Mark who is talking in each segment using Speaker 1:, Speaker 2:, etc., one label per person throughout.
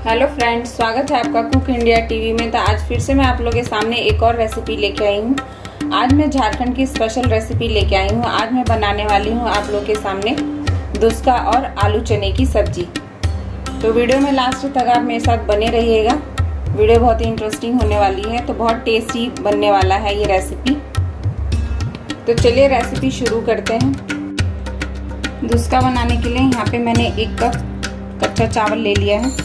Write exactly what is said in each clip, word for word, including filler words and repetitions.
Speaker 1: Hello friends, स्वागत है आपका कुक इंडिया टीवी में। तो आज फिर से मैं आप लोगों के सामने एक और रेसिपी लेके आई हूँ। आज मैं झारखंड की स्पेशल रेसिपी लेके आई हूँ। आज मैं बनाने वाली हूँ आप लोगों के सामने दुस्का और आलू चने की सब्जी। तो वीडियो में लास्ट तक आप मेरे साथ बने रहिएगा। वीडियो बहुत ही इंटरेस्टिंग होने वाली है, तो बहुत टेस्टी बनने वाला है ये रेसिपी। तो चलिए रेसिपी शुरू करते हैं। दुस्का बनाने के लिए यहाँ पे मैंने एक कप कच्चा चावल ले लिया है।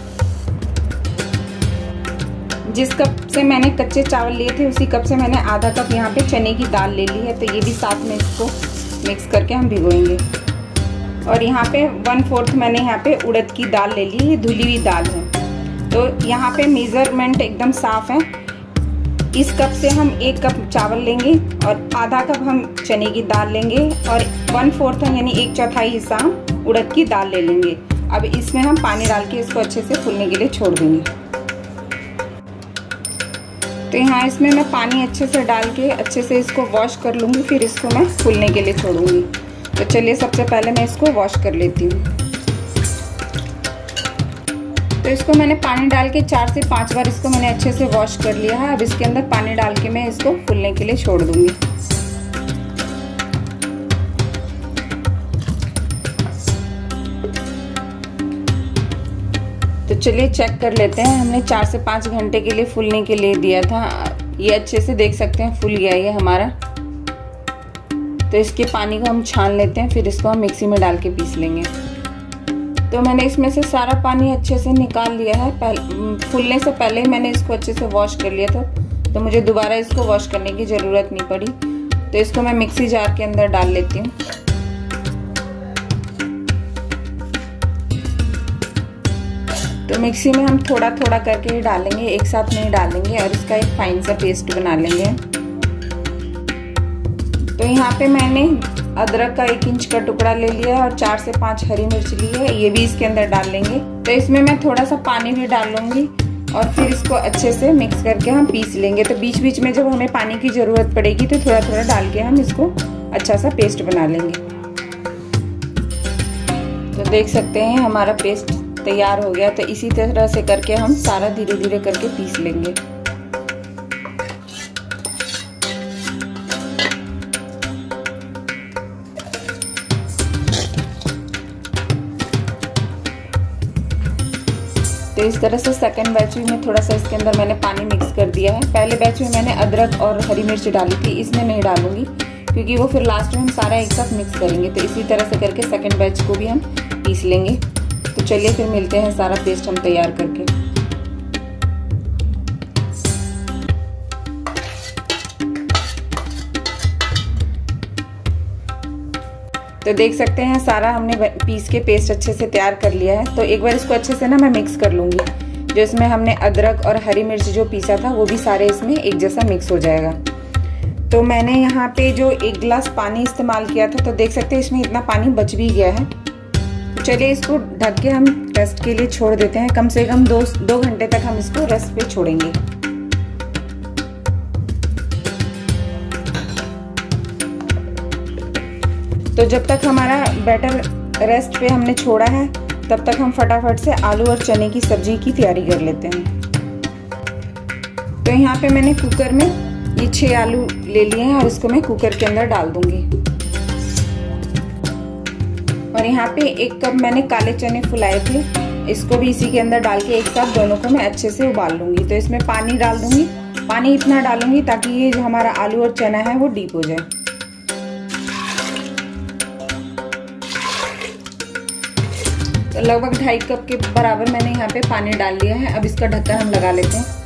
Speaker 1: जिस कप से मैंने कच्चे चावल लिए थे उसी कप से मैंने आधा कप यहाँ पे चने की दाल ले ली है। तो ये भी साथ में इसको मिक्स करके हम भिगोएंगे। और यहाँ पे वन फोर्थ मैंने यहाँ पे उड़द की दाल ले ली है, धुली हुई दाल है। तो यहाँ पे मेजरमेंट एकदम साफ है। इस कप से हम एक कप चावल लेंगे और आधा कप हम चने की दाल लेंगे और वन फोर्थ यानी एक चौथाई हिस्सा हम उड़द की दाल ले लेंगे। अब इसमें हम पानी डाल के इसको अच्छे से फूलने के लिए छोड़ देंगे। तो यहाँ इसमें मैं पानी अच्छे से डाल के अच्छे से इसको वॉश कर लूँगी, फिर इसको मैं फूलने के लिए छोड़ूंगी। तो चलिए सबसे पहले मैं इसको वॉश कर लेती हूँ। तो इसको मैंने पानी डाल के चार से पाँच बार इसको मैंने अच्छे से वॉश कर लिया है। अब इसके अंदर पानी डाल के मैं इसको फूलने के लिए छोड़ दूँगी। तो चलिए चेक कर लेते हैं। हमने चार से पाँच घंटे के लिए फूलने के लिए दिया था। ये अच्छे से देख सकते हैं फूल गया ये हमारा। तो इसके पानी को हम छान लेते हैं, फिर इसको हम मिक्सी में डाल के पीस लेंगे। तो मैंने इसमें से सारा पानी अच्छे से निकाल लिया है। पहले फूलने से पहले ही मैंने इसको अच्छे से वॉश कर लिया था, तो मुझे दोबारा इसको वॉश करने की ज़रूरत नहीं पड़ी। तो इसको मैं मिक्सी जार के अंदर डाल लेती हूँ। तो मिक्सी में हम थोड़ा थोड़ा करके ही डालेंगे, एक साथ नहीं डालेंगे, और इसका एक फाइन सा पेस्ट बना लेंगे। तो यहाँ पे मैंने अदरक का एक इंच का टुकड़ा ले लिया है और चार से पांच हरी मिर्च ली है, ये भी इसके अंदर डाल लेंगे। तो इसमें मैं थोड़ा सा पानी भी डाल लूँगी और फिर इसको अच्छे से मिक्स करके हम पीस लेंगे। तो बीच बीच में जब हमें पानी की ज़रूरत पड़ेगी तो थोड़ा थोड़ा डाल के हम इसको अच्छा सा पेस्ट बना लेंगे। तो देख सकते हैं हमारा पेस्ट तैयार हो गया। तो इसी तरह से करके हम सारा धीरे धीरे करके पीस लेंगे। तो इस तरह से सेकंड बैच में थोड़ा सा इसके अंदर मैंने पानी मिक्स कर दिया है। पहले बैच में मैंने अदरक और हरी मिर्च डाली थी, इसमें नहीं डालूंगी क्योंकि वो फिर लास्ट में हम सारा एक साथ मिक्स करेंगे। तो इसी तरह से करके सेकंड बैच को भी हम पीस लेंगे। तो चलिए फिर मिलते हैं सारा पेस्ट हम तैयार करके। तो देख सकते हैं सारा हमने पीस के पेस्ट अच्छे से तैयार कर लिया है। तो एक बार इसको अच्छे से ना मैं मिक्स कर लूँगी। जो इसमें हमने अदरक और हरी मिर्च जो पीसा था वो भी सारे इसमें एक जैसा मिक्स हो जाएगा। तो मैंने यहाँ पे जो एक गिलास पानी इस्तेमाल किया था, तो देख सकते हैं इसमें इतना पानी बच भी गया है। चलिए इसको ढक के हम रेस्ट के लिए छोड़ देते हैं। कम से कम दो दो घंटे तक हम इसको रेस्ट पे छोड़ेंगे। तो जब तक हमारा बैटर रेस्ट पे हमने छोड़ा है तब तक हम फटाफट से आलू और चने की सब्जी की तैयारी कर लेते हैं। तो यहाँ पे मैंने कुकर में ये छह आलू ले लिए हैं और इसको मैं कुकर के अंदर डाल दूंगी। और यहाँ पे एक कप मैंने काले चने फुलाए थे, इसको भी इसी के अंदर डाल के एक साथ दोनों को मैं अच्छे से उबाल लूँगी। तो इसमें पानी डाल दूँगी। पानी इतना डालूँगी ताकि ये जो हमारा आलू और चना है वो डीप हो जाए। तो लगभग ढाई कप के बराबर मैंने यहाँ पे पानी डाल लिया है। अब इसका ढक्कन हम लगा लेते हैं।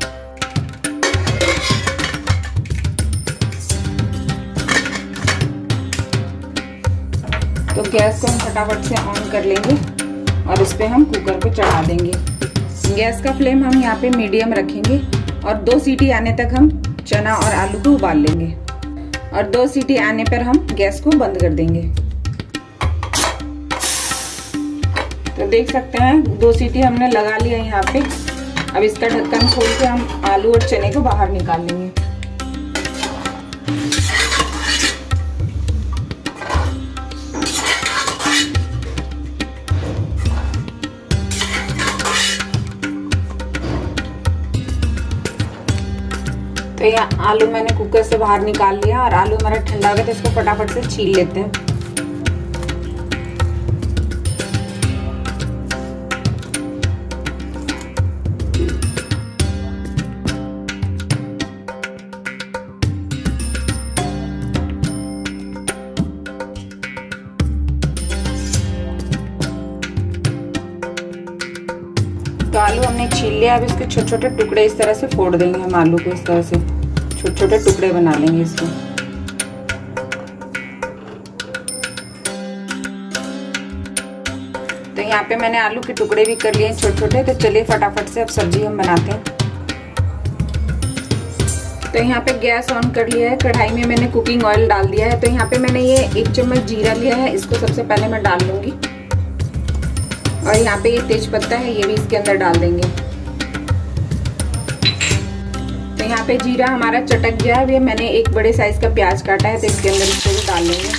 Speaker 1: तो गैस को हम फटाफट से ऑन कर लेंगे और इस पे हम कुकर को चढ़ा देंगे। गैस का फ्लेम हम यहाँ पे मीडियम रखेंगे और दो सीटी आने तक हम चना और आलू को उबाल लेंगे। और दो सीटी आने पर हम गैस को बंद कर देंगे। तो देख सकते हैं दो सीटी हमने लगा लिया यहाँ पे। अब इसका ढक्कन खोल के हम आलू और चने को बाहर निकाल लेंगे। यहाँ आलू मैंने कुकर से बाहर निकाल लिया और आलू हमारा ठंडा हो गया तो इसको फटाफट से छील लेते हैं। तो आलू हमने छील लिया। अब इसके छोटे छोटे टुकड़े इस तरह से फोड़ देंगे हम आलू को, इस तरह से छोटे छोटे टुकड़े बना लेंगे इसको। तो यहाँ पे मैंने आलू के टुकड़े भी कर लिए छोटे छोटे। तो चलिए फटाफट से अब सब्जी हम बनाते हैं। तो यहाँ पे गैस ऑन कर लिया है। कढ़ाई में मैंने कुकिंग ऑयल डाल दिया है। तो यहाँ पे मैंने ये एक चम्मच जीरा लिया है, इसको सबसे पहले मैं डाल लूंगी। और यहाँ पे ये तेज पत्ता है, ये भी इसके अंदर डाल देंगे। तो यहाँ पे जीरा हमारा चटक गया है। मैंने एक बड़े साइज का प्याज काटा है तो इसके अंदर इसको भी डाल लेंगे।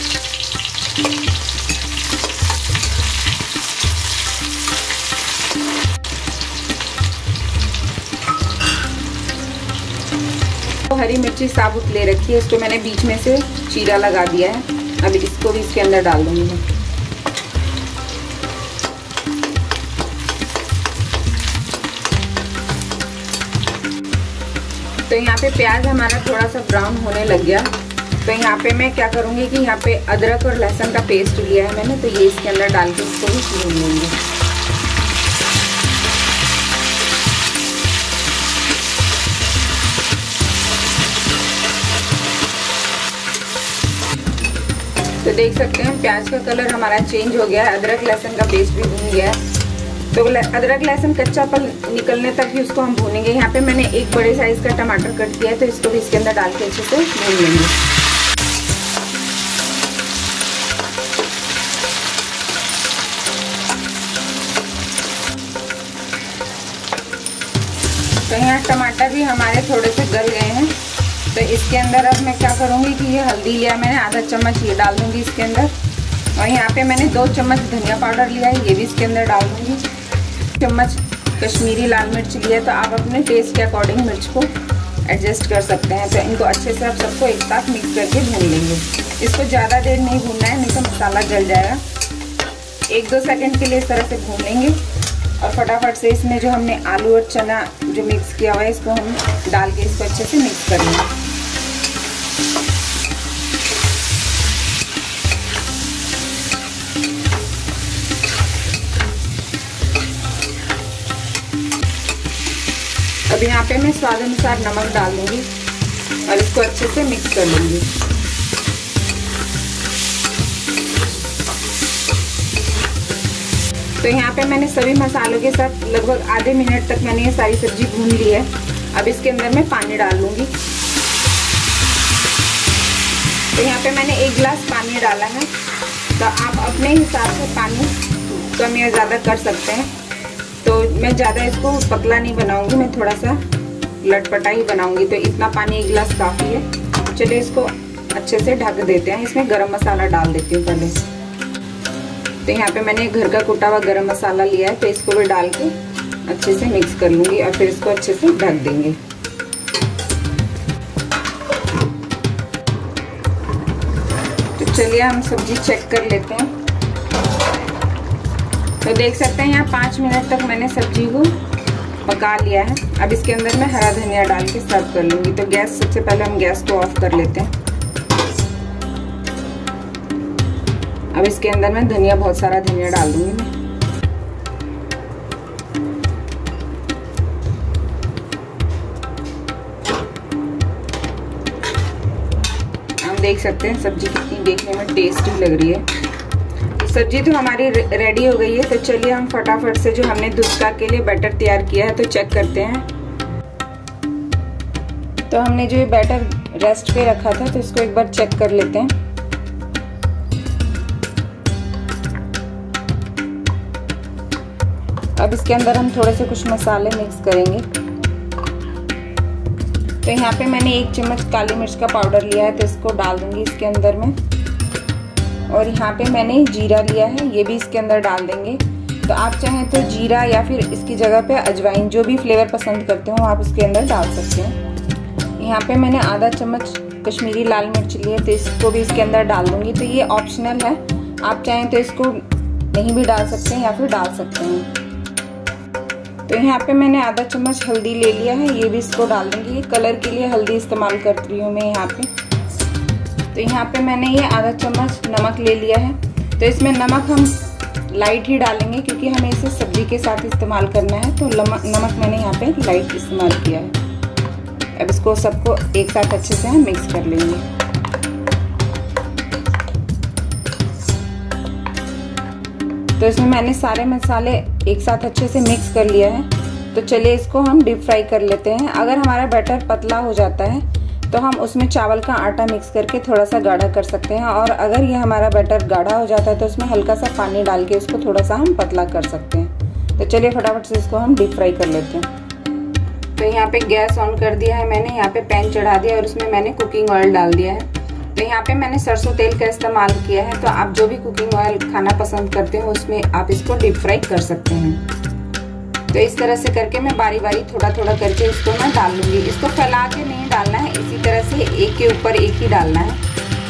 Speaker 1: तो हरी मिर्ची साबुत ले रखी है, इसको मैंने बीच में से चीरा लगा दिया है। अब इसको भी इसके अंदर डाल दूंगी मैं। तो यहाँ पे प्याज हमारा थोड़ा सा ब्राउन होने लग गया। तो यहाँ पे मैं क्या करूँगी कि यहाँ पे अदरक और लहसुन का पेस्ट लिया है मैंने, तो ये इसके अंदर डाल के इसको भी भून लेंगे। तो देख सकते हैं प्याज का कलर हमारा चेंज हो गया है, अदरक लहसुन का पेस्ट भी भून गया है। तो अदरक लहसुन कच्चापन निकलने तक भी उसको हम भूनेंगे। यहाँ पे मैंने एक बड़े साइज का टमाटर कट किया है तो इसको भी इसके अंदर डाल के अच्छे से भून लेंगे। तो यहाँ टमाटर भी हमारे थोड़े से गल गए हैं। तो इसके अंदर अब मैं क्या करूँगी कि ये हल्दी लिया मैंने आधा चम्मच, ये डाल दूँगी इसके अंदर। और यहाँ पे मैंने दो चम्मच धनिया पाउडर लिया है, ये भी इसके अंदर डाल दूँगी। चम्मच कश्मीरी लाल मिर्च लिया, तो आप अपने टेस्ट के अकॉर्डिंग मिर्च को एडजस्ट कर सकते हैं। तो इनको अच्छे से आप सबको एक साथ मिक्स करके भून लेंगे। इसको ज़्यादा देर नहीं भूनना है, नहीं तो मसाला जल जाएगा। एक दो सेकंड के लिए इस तरह से भून लेंगे और फटाफट से इसमें जो हमने आलू और चना जो मिक्स किया हुआ है इसको हम डाल के इसको अच्छे से मिक्स कर लेंगे। अब यहाँ पे मैं स्वाद अनुसार नमक डाल दूंगी और इसको अच्छे से मिक्स कर लूंगी। तो यहाँ पे मैंने सभी मसालों के साथ लगभग आधे मिनट तक मैंने ये सारी सब्जी भून ली है। अब इसके अंदर मैं पानी डाल लूंगी। तो यहाँ पे मैंने एक गिलास पानी डाला है। तो आप अपने हिसाब से पानी कम या ज़्यादा कर सकते हैं। तो मैं ज़्यादा इसको पतला नहीं बनाऊंगी, मैं थोड़ा सा लटपटा ही बनाऊंगी। तो इतना पानी एक गिलास काफ़ी है। चलिए इसको अच्छे से ढक देते हैं। इसमें गरम मसाला डाल देती हूँ पहले। तो यहाँ पे मैंने घर का कुटा हुआ गरम मसाला लिया है, तो इसको भी डाल के अच्छे से मिक्स कर लूँगी और फिर इसको अच्छे से ढक देंगे। तो चलिए हम सब्जी चेक कर लेते हैं। तो देख सकते हैं यहाँ पाँच मिनट तक मैंने सब्जी को पका लिया है। अब इसके अंदर मैं हरा धनिया डाल के सर्व कर लूँगी। तो गैस सबसे पहले हम गैस को ऑफ कर लेते हैं। अब इसके अंदर मैं धनिया बहुत सारा धनिया डाल दूँगी मैं। हम देख सकते हैं सब्जी कितनी देखने में टेस्टी लग रही है। सब्जी तो हमारी रेडी हो गई है। तो चलिए हम फटाफट से जो हमने दुस्का के लिए बैटर तैयार किया है तो चेक करते हैं। तो हमने जो ये बैटर रेस्ट पे रखा था तो इसको एक बार चेक कर लेते हैं। अब इसके अंदर हम थोड़े से कुछ मसाले मिक्स करेंगे। तो यहाँ पे मैंने एक चम्मच काली मिर्च का पाउडर लिया है, तो इसको डाल दूंगी इसके अंदर में। और यहाँ पे मैंने जीरा लिया है, ये भी इसके अंदर डाल देंगे। तो आप चाहें तो जीरा या फिर इसकी जगह पे अजवाइन, जो भी फ्लेवर पसंद करते हो आप उसके अंदर डाल सकते हैं। यहाँ पे मैंने आधा चम्मच कश्मीरी लाल मिर्च ली है, तो इसको भी इसके अंदर डाल दूंगी। तो ये ऑप्शनल है, आप चाहें तो इसको नहीं भी डाल सकते हैं या फिर डाल सकते हैं। तो यहाँ पे मैंने आधा चम्मच हल्दी ले लिया है, ये भी इसको डाल दूंगी। ये कलर के लिए हल्दी इस्तेमाल करती हूँ मैं यहाँ पे। तो यहाँ पे मैंने ये आधा चम्मच नमक ले लिया है। तो इसमें नमक हम लाइट ही डालेंगे क्योंकि हमें इसे सब्जी के साथ इस्तेमाल करना है, तो नमक मैंने यहाँ पे लाइट इस्तेमाल किया है। अब इसको सबको एक साथ अच्छे से हम मिक्स कर लेंगे। तो इसमें मैंने सारे मसाले एक साथ अच्छे से मिक्स कर लिया है। तो चलिए इसको हम डीप फ्राई कर लेते हैं। अगर हमारा बैटर पतला हो जाता है तो हम उसमें चावल का आटा मिक्स करके थोड़ा सा गाढ़ा कर सकते हैं, और अगर ये हमारा बैटर गाढ़ा हो जाता है तो उसमें हल्का सा पानी डाल के उसको थोड़ा सा हम पतला कर सकते हैं। तो चलिए फटाफट से इसको हम डीप फ्राई कर लेते हैं। तो यहाँ पे गैस ऑन कर दिया है मैंने, यहाँ पे पैन चढ़ा दिया और उसमें मैंने कुकिंग ऑयल डाल दिया है। तो यहाँ पे मैंने सरसों तेल का इस्तेमाल किया है। तो आप जो भी कुकिंग ऑयल खाना पसंद करते हो उसमें आप इसको डीप फ्राई कर सकते हैं। तो इस तरह से करके मैं बारी बारी थोड़ा थोड़ा करके इसको मैं डाल लूंगी। इसको फैला के नहीं डालना है, इसी तरह से एक के ऊपर एक ही डालना है।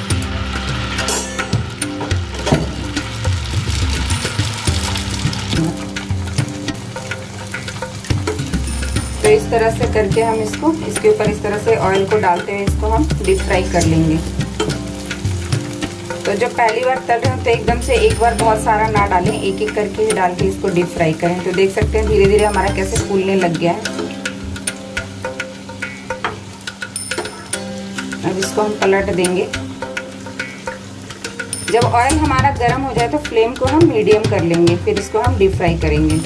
Speaker 1: तो इस तरह से करके हम इसको इसके ऊपर इस तरह से ऑयल को डालते हुए इसको हम डीप फ्राई कर लेंगे। तो जब पहली बार तल रहे हो तो एकदम से एक बार बहुत सारा ना डालें, एक एक करके ही डाल के इसको डीप फ्राई करें। तो देख सकते हैं धीरे धीरे हमारा कैसे फूलने लग गया है। अब इसको हम पलट देंगे। जब ऑयल हमारा गर्म हो जाए तो फ्लेम को हम मीडियम कर लेंगे, फिर इसको हम डीप फ्राई करेंगे।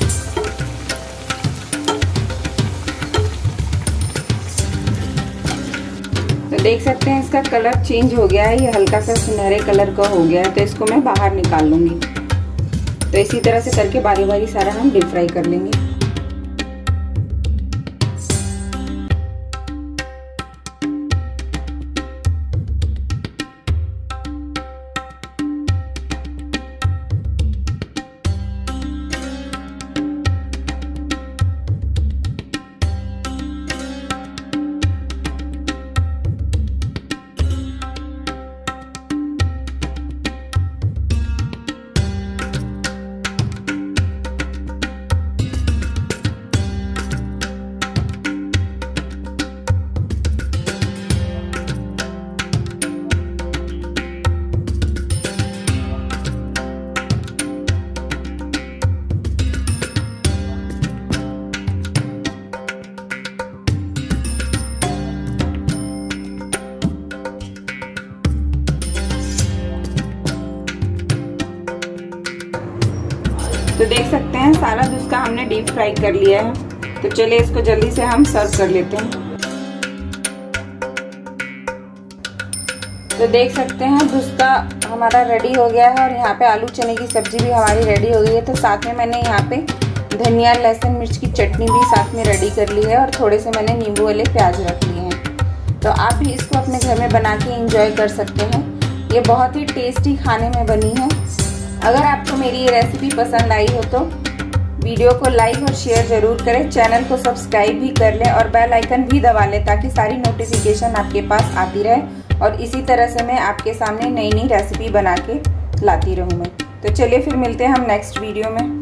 Speaker 1: तो देख सकते हैं इसका कलर चेंज हो गया है, ये हल्का सा सुनहरे कलर का हो गया है। तो इसको मैं बाहर निकाल लूंगी। तो इसी तरह से करके बारी बारी सारा हम डीप फ्राई कर लेंगे। तो देख सकते हैं सारा दूध का हमने डीप फ्राई कर लिया है। तो चलिए इसको जल्दी से हम सर्व कर लेते हैं। तो देख सकते हैं दूध हमारा रेडी हो गया है और यहाँ पे आलू चने की सब्जी भी हमारी रेडी हो गई है। तो साथ में मैंने यहाँ पे धनिया लहसुन मिर्च की चटनी भी साथ में रेडी कर ली है और थोड़े से मैंने नींबू वाले प्याज रख लिए हैं। तो आप भी इसको अपने घर में बना के एंजॉय कर सकते हैं। ये बहुत ही टेस्टी खाने में बनी है। अगर आपको मेरी ये रेसिपी पसंद आई हो तो वीडियो को लाइक और शेयर जरूर करें, चैनल को सब्सक्राइब भी कर लें और बेल आइकन भी दबा लें ताकि सारी नोटिफिकेशन आपके पास आती रहे और इसी तरह से मैं आपके सामने नई नई रेसिपी बना के लाती रहूँ मैं। तो चलिए फिर मिलते हैं हम नेक्स्ट वीडियो में।